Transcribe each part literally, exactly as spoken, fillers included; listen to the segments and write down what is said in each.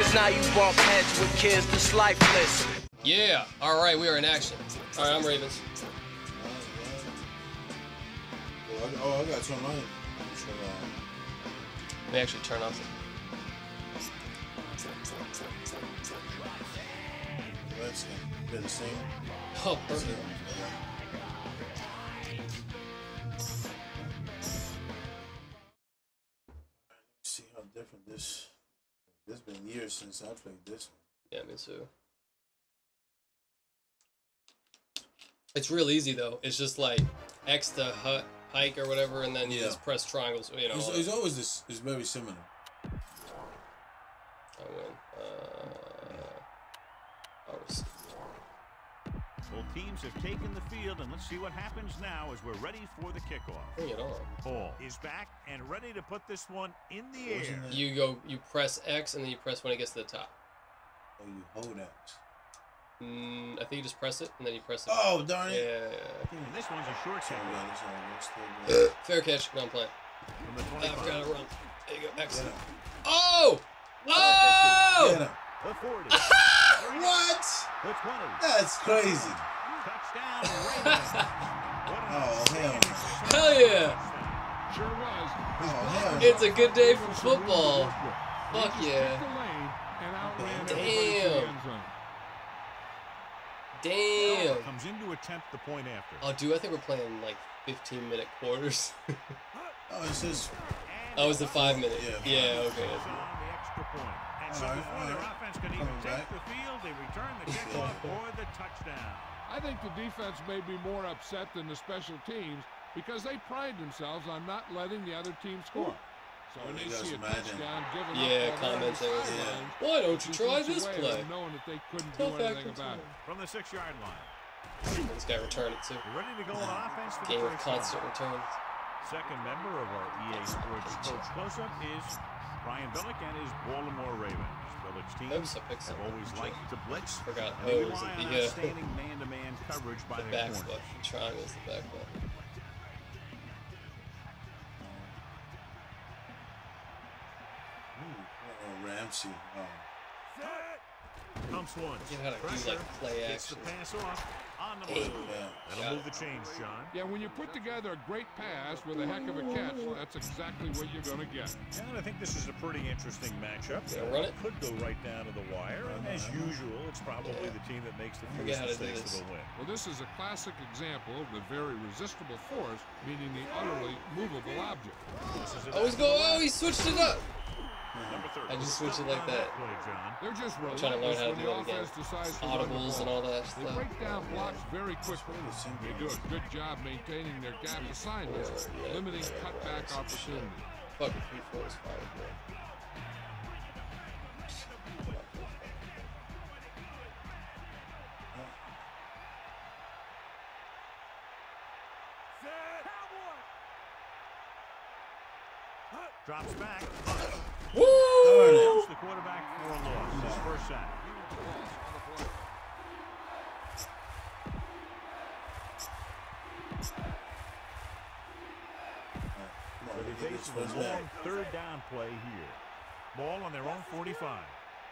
Cause now you bump heads with kids that's lifeless. Yeah, alright, we are in action. Alright, I'm Ravens. Oh, I, oh, I got to turn mine. Turn on. Let me actually turn off the... Let's get the same. Oh, perfect. See how different this. It's been years since I played this one. Yeah, me too. It's real easy though. It's just like X to hut, hike or whatever, and then you Yeah. just press triangles. You know. It's, it's always this. It's very similar. I win. Uh, oh, s- Both teams have taken the field, and let's see what happens now as we're ready for the kickoff. bring it on. Ball is back and ready to put this one in the Wasn't air. it- You go. You press X, and then you press when it gets to the top. Oh, you hold X. Mm, I think you just press it, and then you press it. Oh, darn Yeah. it. And this one's a short It's all kick. good, it's all good, it's still good. Fair catch. Go on, play. From the I twenty-five. forgot to run. There you go. X. Get him. Oh! Get Oh! him. The forty. What? The twenty. That's crazy. Touchdown, Ravens. What an Oh, hell no. Hell yeah! Sure was. Oh, hell no. It's a good day for football. Fuck He just yeah. took the lane and outran Damn. everybody to the end zone. Damn. comes in to attempt the point after. Oh, dude, I think we're playing like fifteen minute quarters. Oh, it's just. Oh, it's the five minute. Yeah. Yeah, okay. Is on the extra point. And so All right, before all their right. offense can even Coming take back. the field, they return the kickoff or the touchdown. I think the defense may be more upset than the special teams because they pride themselves on not letting the other team score. So when They they got see a some mad in. touchdown given Yeah, up on comments the there. sidelines, Why don't you it try takes this away play? them knowing that they couldn't Tough do anything act about it. From the six-yard line. This guy returned it too. They're ready to go on offense for Game the of first constant time. returns. Second member of our E A Sports Coach Close-Up is Brian Billick and his Baltimore Ravens. Billick's team Oops, I picked have something. always liked to blitz. Forgot And they O's rely at on the, uh, outstanding man-to-man coverage by The their back corners. button. Triangle's the back button. Ooh, oh, Ramsey. Oh. Pumps once. You know how to do Pressure. like play Gets the action. pass off. On the Hey. move. Yeah. That'll Got move it. the chains, John. Yeah, when you put together a great pass with a heck of a catch, that's exactly what you're going to get. And I think this is a pretty interesting matchup. Yeah, run it. Could go right down to the wire. And as usual, it's probably Yeah. the team that makes the Forget fewest how to do mistakes this. that will win. Well, this is a classic example of the very resistible force, meaning the utterly movable object. This is it Oh, he's after the go. Oh, left. he switched it up. Number thirty. I just switched it like On that. play, John. They're just I'm trying to learn relentless how to when do the that again. offense decides to run the Audibles and ball. all that They stuff. break down blocks very quickly. Pretty simple. They do a good job maintaining their gap assignments, Yeah, limiting yeah, cutback yeah. opportunity. Fuck it, three, four is fine. bro. Drops back. Woo! Throws the quarterback for a loss. His first sack. Come on, So get they this face a first long back. third down play here. Ball on their own forty-five.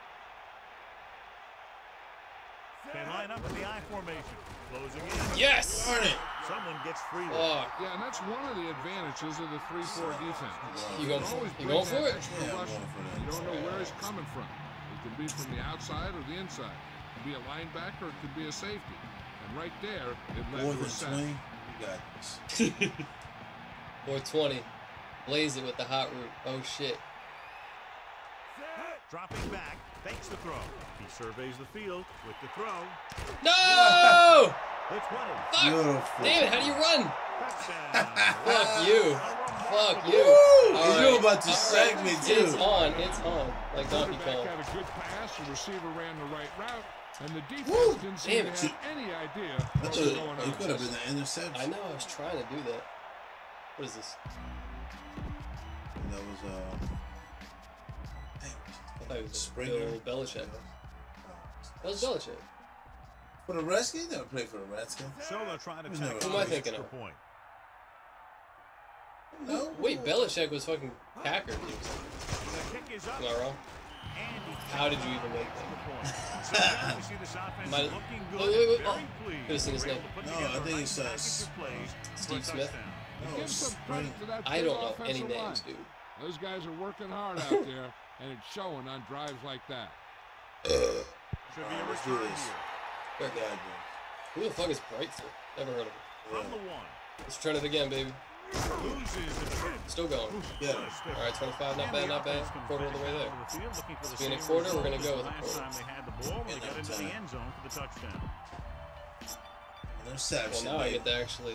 They line up in the I formation. Closing in. Yes! Darn it. Someone gets free. there. Fuck. Yeah, and that's one of the advantages of the three four defense. You can going, always you bring going for that it? extra Yeah, I'm rusher. going for that. You don't know where he's coming from. It could be from the outside or the inside. It could be a linebacker, it could be a safety. And right there, it led More to than a sack. twenty. You got this. four twenty. Blaze it with the hot route. Oh shit. Dropping back. Fakes the throw. He surveys the field with the throw. No! The twenty. Fuck! Beautiful. Damn it, how do you run? Touchdown. Fuck you. Fuck you. Woo! All And you right. about to All sack right. me It's too. on. It's on. Like Donkey Quarterback Kong. had a good pass, the receiver ran the right route, and the defense Woo! didn't seem Damn to it. have any idea I what was thought going it on. could have been an interception. I know, I was trying to do that. What is this? And that was uh. I thought Damn. it was Springer. Bill Belichick. That was Belichick. For the Redskins, never played for the Redskins. So they're trying to Who tack am on I the thinking extra of? point. No. Wait, Belichick was fucking Packers. The kick is up. Am I wrong? And he How did you even make the that? point. So now we see this offense My- looking good. wait, wait, wait, very oh. pleased. Could've seen his We're able name. to put No, together I a think nice it's, uh, package of plays for a Steve Smith. touchdown. No, Give some spring. credit to that I big don't know any offensive names, line. dude. Those guys are working hard out there, and it's showing on drives like that. Should be a Alright, let's do return this. here. Fair Yeah, guy. Who the fuck is Brightfoot? Never heard of him. From the one. Let's try it again, baby. Loses the defense. Still going. Yeah. All right, twenty-five, not And bad, the not bad. offense comes Quarter of the back way there. onto the field looking for the Being a same quarter, we're result gonna as go the with a last quarter. time they had the ball when they Yeah, got into the time. end zone for the touchdown. No Well, Saxon, now I baby. get to actually.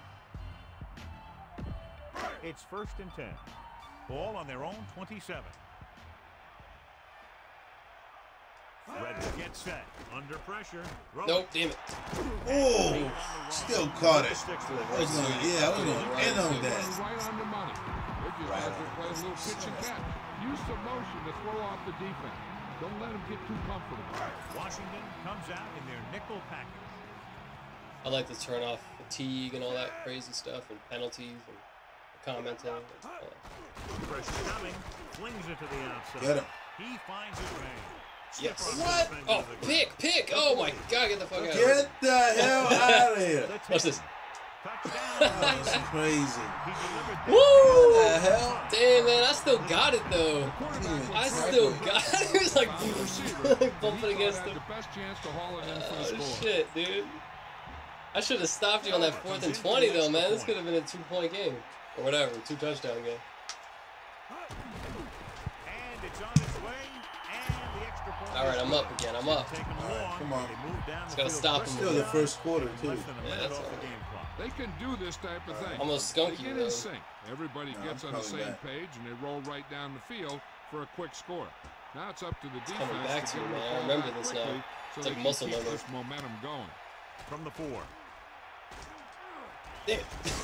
It's first and ten. Ball on their own twenty-seven. Reddick gets set. Under pressure. Throw. Nope, damn it. Oh, still caught it. Sticks I with it. was gonna, yeah, I was gonna Right, end on too. that. Right on the money. They just Right have to on. play a little pitch and catch. Use some motion to throw off the defense. Don't let them get too comfortable. Washington comes out in their nickel package. I like to turn off fatigue and all that crazy stuff and penalties and commenting. And all that. Pressure coming. Flings it to the outside. Get him. He finds his way. Yes. Slip on the What? defender Oh, to the pick, pick! Oh my god, get the fuck out of here. Get the hell out of here. ground. Watch this. Touchdown. That's crazy. He delivered that. Woo! What the hell? Damn, man, I still got it though. Dude, I it's still right. got it. It was like Receiver. bumping He against thought him. had the best chance to haul it in for the Oh score. shit, dude. I should have stopped you on that fourth and twenty though, man. This could have been a two-point game or whatever, two-touchdown game. And it's on its way. And the extra point. All right, I'm up again. I'm up. Take 'em All right, along. come on. They move down Just the gotta field stop 'em. quickly. Still the first quarter, too. Less than a Yeah, minute that's off all the right. game clock. They can do this type of thing. Almost They skunky get though. in sync. Everybody No, gets I'm on the coming same back. page, and they roll right down the field for a quick score. Now it's up to the defense coming back to to get you, the man. I ball remember back this quickly now. So It's they like can muscle keep memory. this momentum going. From the four. Damn it.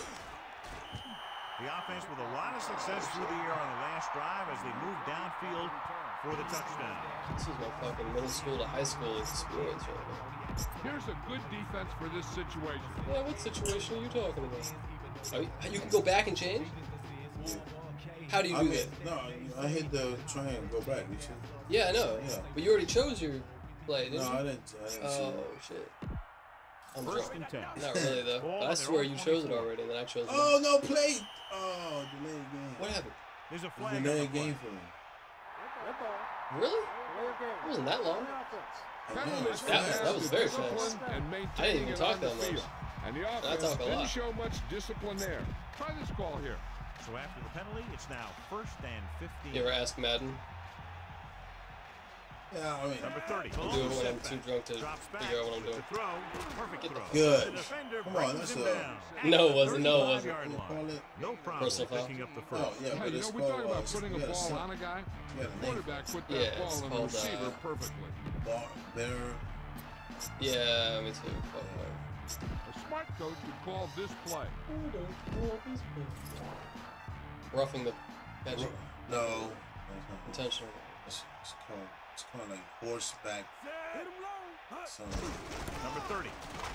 The offense with a lot of success through the air on the last drive as they move downfield for the touchdown. This is my fucking middle school to high school experience right now. Here's a good defense for this situation. Yeah, what situation are you talking about? Are you, you can go back and change? How do you I do mean, that? no, I hit the triangle, go back. You should. Yeah, I know. Yeah. But you already chose your play, didn't No, you? I didn't. I didn't Oh, see it. shit. I'm First drunk. and ten. Not really, though. Ball But I on swear their you own chose it twenty-four. already, and then I chose it. Oh no, play. Oh, delayed game. What happened? There's a It's flag on a the delayed play. game for me. Really? It wasn't that long. I know, Penalties it's for That was- fast. that was very discipline fast. And I didn't maintaining even it talk on the that much. field. And the offense talk a didn't lot. show much discipline there. Try this call here. So after the penalty, it's now first and fifteen. You ever ask Madden? Yeah, I mean, Number thirty. I'll do it when I'm too drunk to Drops back. figure out what I'm with doing. the throw. Perfect Get the throw. Good. The defender Come on, brings that's him a- down. No, it At wasn't. No, it the wasn't. thirty-five you yard call line. it. No problem Personal foul? picking up the Oh first. yeah, Hey, but you know, it's we called. talk about uh, putting a yeah, ball some- on a guy. yeah, the name. Quarterback put that Yeah, it's ball on the called, receiver uh, perfectly. Bar, bearer. Yeah, me too. Fuck, A smart coach would call this play. roughing the catcher. No, Intentional. it's, it's called. It's called like horseback. Something. Number thirty.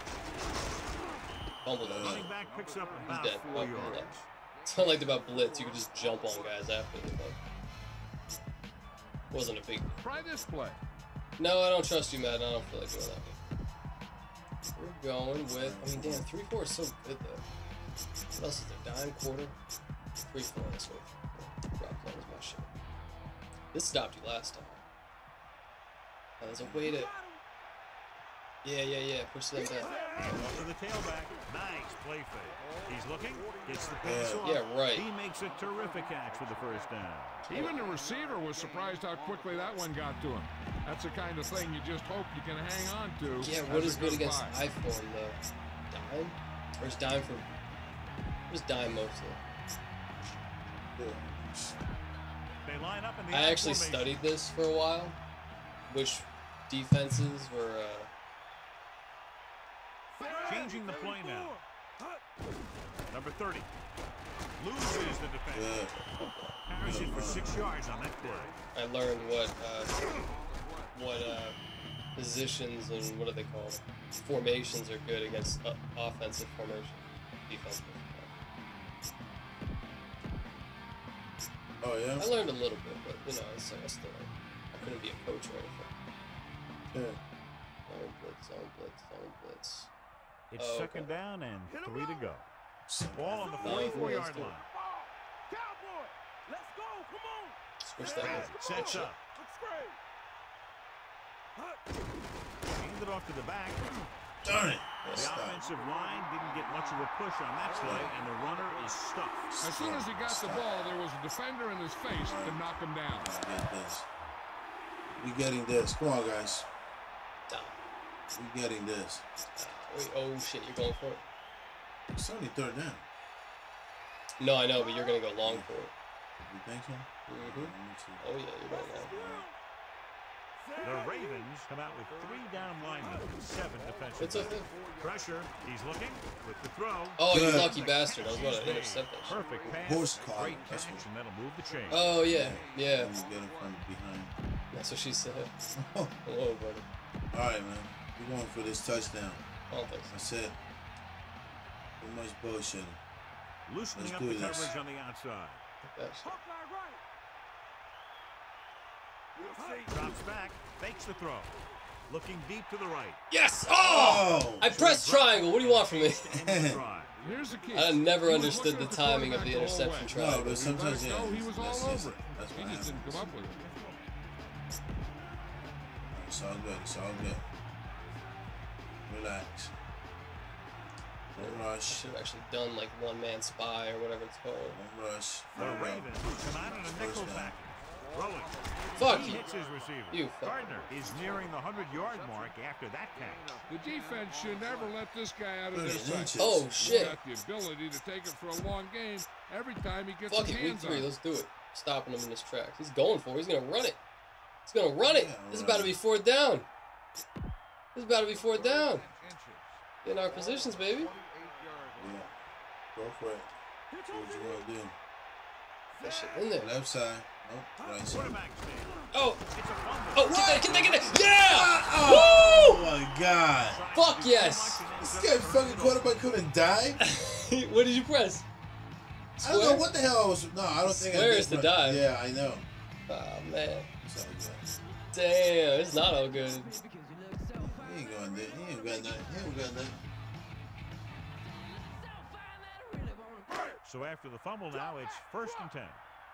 Fumbled it. Running back picks up He's about dead. four Okay, yards. yeah. It's not like about blitz. You could just jump on guys after the fuck. Wasn't a big. Try this play. No, I don't trust you, Madden. I don't feel like doing that. We're going with. I mean, damn, three four is so good though. What else is there? Dime quarter. Three four. Let's go. Rock that was my shit. This stopped you last time. Oh, there's a way to. Yeah, yeah, yeah. Push them back. Off to the tailback. Nice play fake. He's looking. Gets the pass Yeah. off. Yeah, right. He makes a terrific catch for the first down. Even the receiver was surprised how quickly that one got to him. That's the kind of thing you just hope you can hang on to. Yeah, as what a is good good against buy. iPhone though? Dime? Or is Dime for? Where's Dime mostly? They line up in the I I actually formation. studied this for a while. Which defenses were? Uh, Changing the play now. Number thirty. Loses the defense. Good. Carries it for six yards on that play. I learned what uh, what uh, positions and what are they called? Formations are good against uh, offensive formation, defensive. Oh yeah. I learned a little bit, but you know, it's, I still. couldn't be a coach or anything. Yeah. Zone blitz, zone blitz, zone blitz. It's Oh, second okay. down and three to go. So, Ball on the No, forty-four let's yard do it. line. Cowboy, let's go. Come on. Switch that one. Sets up. Looks great. Hand it off to the back. darn it. The Stop. offensive line didn't get much of a push on that play, and the runner is stuck. As soon as he got the ball, there was a defender in his face to knock him down. We get this. We getting this. Come on, guys. Down. We getting this. Wait, oh shit, you're going for it? It's only third down. No, I know, but you're gonna go long for it. You think so? Mm-hmm. Let me see. Oh yeah, you're going long. The Ravens come out with three down linemen and seven defensive It's okay. backs. Pressure. He's looking with the throw. Oh, you Good. lucky bastard. I was about to intercept that shit. Perfect pass. Horse and a collar, Great that's catch, what- and that'll move the chain. Oh yeah, yeah. Let me get him from behind. That's what she said. All Hello, buddy. right, man. We're going for this touchdown. I don't think so. That's it. Too much bullshit. Loosening Let's up do the this. coverage on the outside. That shit. Drops back. Fakes the throw. Looking deep to the right. Yes! Oh! Oh! I pressed triangle. What do you want from me? End of the drive. Here's the key. I never He was understood looking the at timing of quarterback the whole interception way. try. No, but He sometimes, let it yeah. go, he was that's all just over it. it. That's He what just didn't happens. come up with it. It's all good. It's all good. Relax. Don't I rush. should have actually done like one man spy or whatever it's called. Don't rush. The There we go. Ravens come out in a nickel First down. package. Throwing. Fuck He you. hits his receiver. You fuck. Gardner is nearing the hundred-yard mark after that catch. The defense should never let this guy out of their thirty sight. inches. Oh He's shit. got the ability to take it for a long game every time he gets Fuck his it, week hands on three. it. Let's do it. Stopping him in his tracks. He's going for it. He's gonna run it. He's gonna run it. Yeah, This is run about to it. be fourth down. This is about to be fourth down. In our positions, baby. Yeah. Go for it. See what you want to do. That shit in there. Left side. Nope. Right side. Quarterback stand. Oh, It's a fumble. oh, get that, get that, get that. Yeah! Oh my God. Fuck yes. This guy fucking quarterback couldn't die. What did you press? I don't know Square? what the hell I was. No, I don't think I Square did. is the but- dive. Yeah, I know. Oh man. It's all good. Damn, it's not all good. He ain't going there. He ain't got nothing. He ain't got nothing. So after the fumble now, it's first and ten.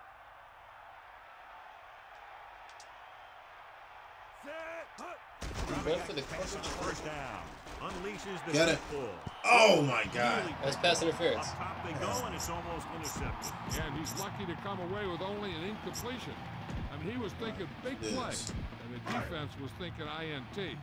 He went for the coverage. First down. Unleashes the Get it. pull. Oh my God. That's pass interference. Up top they go, and it's almost intercepted. And he's lucky to come away with only an incompletion. I mean, he was thinking big play, Yes. and the defense was thinking I N T.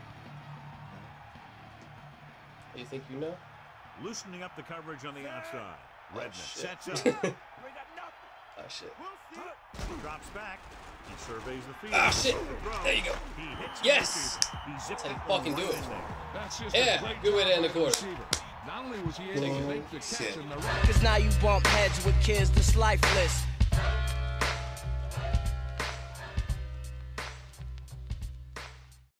You think you know? Loosening up the coverage on the outside. Redman shit. sets up. Oh shit. Drops back. He surveys the field. Ah shit. The throw. There you go. He hits the Yes. receiver. He zipped That's how you that one fucking do right it. in there. That's just Yeah, a great good way to job end the by quarter. receiver. Not only was he able to make the catch Bullshit. in the right Cause now you bump heads with kids that's lifeless.